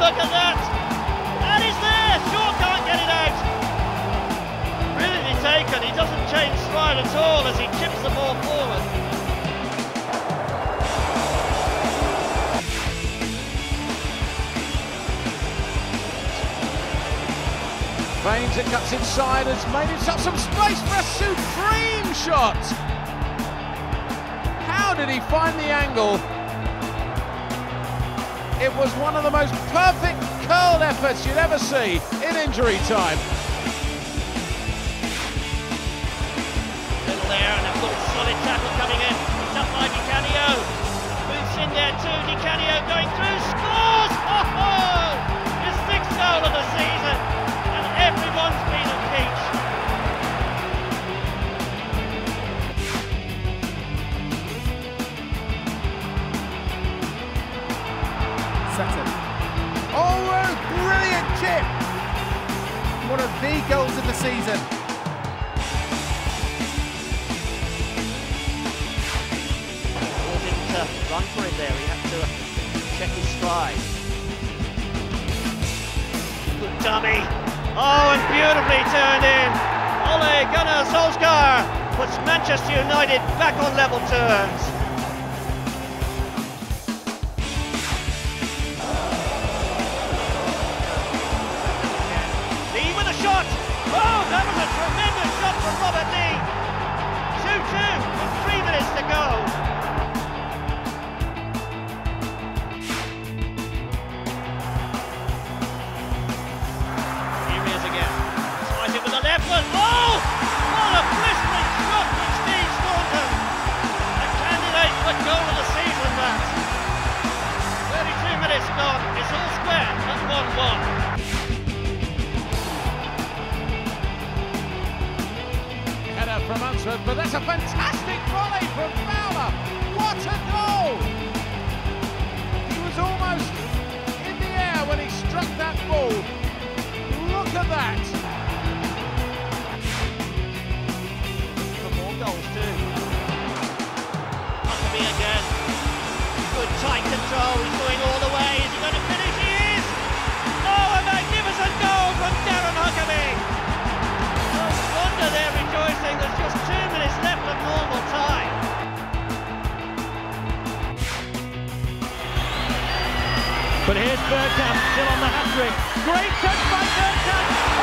look at that! And he's there! Shaw can't get it out! Brilliantly taken, he doesn't change stride at all as he chips the ball forward. Baines, it cuts inside, has made himself some space for a supreme shot! How did he find the angle? It was one of the most perfect curled efforts you'd ever see in injury time. Little there and a good solid tackle coming in. It's up by Di Canio. Moves in there too. Di Canio going through, scores! Oh! His 6th goal of the season, and everyone's been a peach. Sutton. Oh, a brilliant chip! One of the goals of the season. Ball didn't run for it there, he had to check his stride. Good dummy. Oh, and beautifully turned in. Ole Gunnar Solskjaer puts Manchester United back on level terms. Shot! Oh, that was a tremendous shot from Robert Lee! 2-2 with 3 minutes to go. Here he is again. Tries it with the left foot. Oh! What a blistering shot from Steve Staunton! A candidate for goal of the season, that. 32 minutes gone. It's all square at 1-1. From Unsworth, but that's a fantastic volley from Fowler. What a goal! He was almost in the air when he struck that ball. Look at that! For more goals too. Huckabee again. Good tight control. He's going all the way. Is he going to finish? He is! Oh, a magnificent goal from Darren Huckabee! No wonder they're rejoicing. There's just 2 minutes left of normal time. But here's Bergkamp still on the hat-trick. Great touch by Bergkamp.